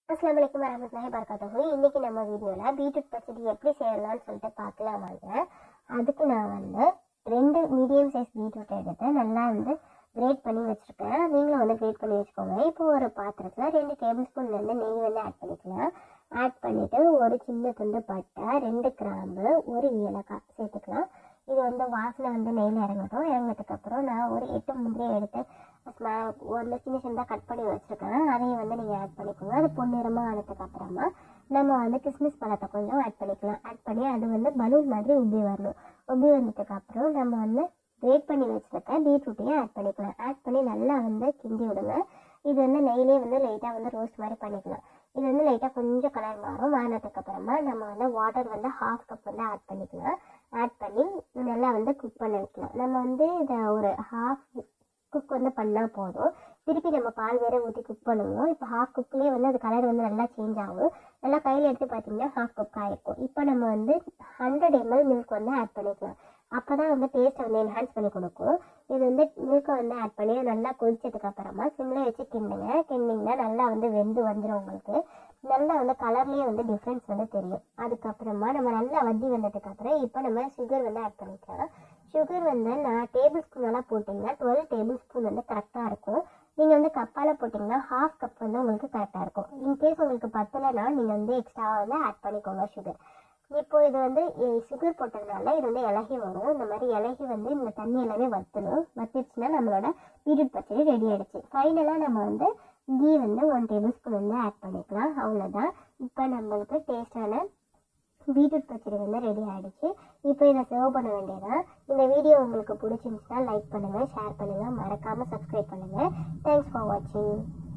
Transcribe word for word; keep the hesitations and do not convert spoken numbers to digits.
अस्सलाम वालेकुम வரஹ்மத்துல்லாஹி வபரகாத்துஹு. இன்னைக்கு நம்ம வீடியோல பீட்ரூட் பச்சடி எப்படி செய்யலாம்னு சொல்லிட்டு பார்க்கலாம் வாங்க. அதுக்கு நான் வந்து ரெண்டு மீடியம் சைஸ் பீட்ரூட் எடுத்து நல்லா வந்து கிரேட் பண்ணி வச்சிருக்கேன். நீங்களும் வந்து கிரேட் பண்ணி வச்சுக்கோங்க. இப்போ ஒரு பாத்திரத்தில் ரெண்டு டேபிள் ஸ்பூன் வந்து நெய் வந்து ஆட் பண்ணிக்கலாம். ஆட் பண்ணிவிட்டு ஒரு சின்ன துண்டு பட்டை, ரெண்டு கிராம்பு, ஒரு ஏலக்காய் சேர்த்துக்கலாம். இது வந்து வாசனை வந்து நெய்யில் இறங்கட்டும். இறங்கினதுக்கப்புறம் நான் ஒரு எட்டு முந்திரியை எடுத்து ஒரு சின்ன சின்னதாக கட் பண்ணி வச்சுருக்கேன். அதையும் வந்து நீங்கள் ஆட் பண்ணிக்கோங்க. அது பொன்னிறமாக ஆனதுக்கப்புறமா நம்ம வந்து கிஸ்மிஸ் பழத்தை கொஞ்சம் ஆட் பண்ணிக்கலாம். ஆட் பண்ணி அது வந்து பலூன் மாதிரி உப்பி வரணும். உப்பி வந்ததுக்கப்புறம் நம்ம வந்து கிரேட் பண்ணி வச்சுருக்க பீட்ரூட்டையும் ஆட் பண்ணிக்கலாம். ஆட் பண்ணி நல்லா வந்து கிண்டி விடுங்க. இது வந்து நெய்லேயே வந்து லைட்டாக வந்து ரோஸ்ட் மாதிரி பண்ணிக்கலாம். இது வந்து லைட்டாக கொஞ்சம் கலர் மாறும். மாறினதுக்கப்புறமா நம்ம வந்து வாட்டர் வந்து ஹாஃப் கப் வந்து ஆட் பண்ணிக்கலாம். ஆட் பண்ணி நல்லா வந்து குக் பண்ண வைக்கலாம். நம்ம வந்து இதை ஒரு ஹாஃப் குக் வந்து பண்ணால் போதும். திருப்பி நம்ம பால் வேறு ஊற்றி குக் பண்ணுவோம். இப்போ ஹாஃப் குக்லேயே வந்து அது கலர் வந்து நல்லா சேஞ்ச் ஆகும். நல்லா கையில் எடுத்து பார்த்தீங்கன்னா ஹாஃப் குக் ஆகிருக்கும். இப்போ நம்ம வந்து ஹண்ட்ரட் எம்எல் மில்க் வந்து ஆட் பண்ணிக்கலாம். அப்போ தான் வந்து டேஸ்ட்டை வந்து என்ஹான்ஸ் பண்ணி கொடுக்கும். இது வந்து மில்க்கை வந்து ஆட் பண்ணி நல்லா கொதிச்சதுக்கு அப்புறமா சிம்மில் வச்சு கிண்டுங்க. கிண்டிங்கன்னா நல்லா வந்து வெந்து வந்துடும். உங்களுக்கு நல்லா வந்து கலர்லேயே வந்து டிஃப்ரென்ஸ் வந்து தெரியும். அதுக்கப்புறமா நம்ம நல்லா வத்தி வந்ததுக்கப்புறம் இப்போ நம்ம சுகர் வந்து ஆட் பண்ணிக்கலாம். சுகர் வந்து நான் டேபிள் ஸ்பூனெல்லாம் போட்டிங்கன்னா டுவெல் டேபிள் ஸ்பூன் வந்து கரெக்டாக இருக்கும். நீங்கள் வந்து கப்பால் போட்டிங்கன்னா ஹாஃப் கப் வந்து உங்களுக்கு கரெக்டாக இருக்கும். இன்கேஸ் உங்களுக்கு பத்தலைன்னா நீங்கள் வந்து எக்ஸ்ட்ராவாக வந்து ஆட் பண்ணிக்கோங்க சுகர். இப்போ இது வந்து சுகர் போட்டதுனால இது வந்து இலகி வரும். இந்த மாதிரி இலகி வந்து இந்த தண்ணி எல்லாமே வற்றணும். வற்றிச்சுன்னா நம்மளோட பீட்ரூட் பச்சடி ரெடி ஆகிடுச்சு. ஃபைனலாக நம்ம வந்து கீ வந்து ஒன் டேபிள் ஸ்பூன் வந்து ஆட் பண்ணிக்கலாம். அவ்வளோதான். இப்போ நம்மளுக்கு டேஸ்டான பீட்ரூட் பச்சடி வந்து ரெடி ஆகிடுச்சு. இப்போ இதை சர்வ் பண்ண வேண்டியதான். இந்த வீடியோ உங்களுக்கு பிடிச்சிருந்துச்சுன்னா லைக் பண்ணுங்கள், ஷேர் பண்ணுங்கள், மறக்காமல் சப்ஸ்கிரைப் பண்ணுங்கள். தேங்க்ஸ் ஃபார் வாட்சிங்.